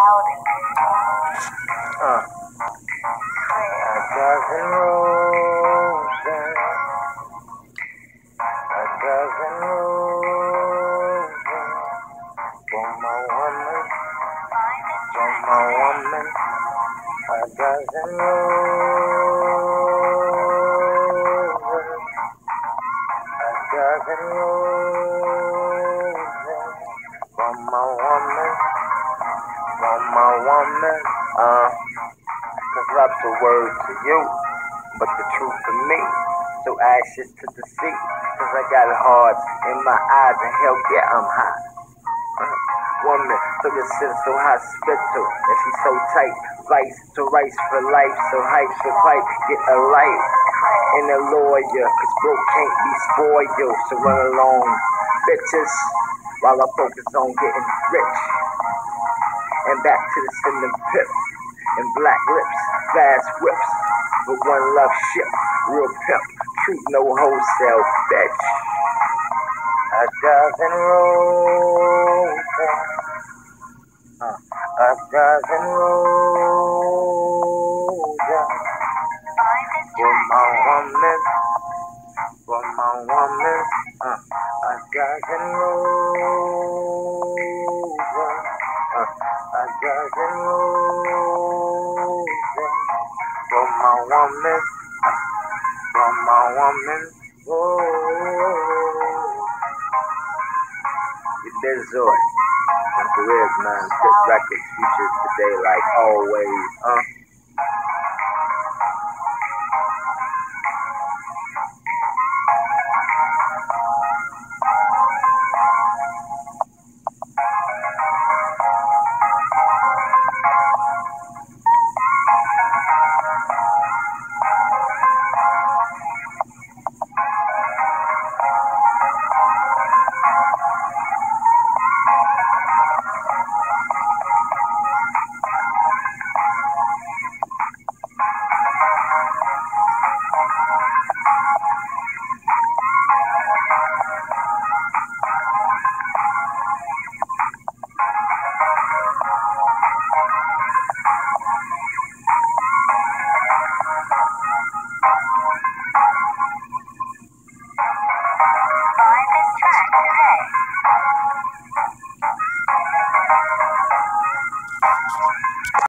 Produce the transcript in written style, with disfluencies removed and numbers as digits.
A dozen roses, a dozen roses for my woman, for my woman. A dozen roses, a dozen roses for my woman, for my woman. Cause love's a word to you, but the truth to me. So ashes to the sea, cause I got a heart in my eyes and hell yeah, I'm hot. Woman, so your shit so hospital, and she's so tight. Vice to rice for life, so hype so pipe, get a life and a lawyer, cause broke can't be spoiled. So run along, bitches, while I focus on getting rich. And back to the cinnamon pip, and black lips, fast whips, but one love ship, real pimp, truth no wholesale, bitch. A dozen roses, a dozen roses for my woman, for my woman. A dozen roses, a dozen roses for my woman, for my woman. Oh, your Bizoid, my career's man, Fit Records, features today like always.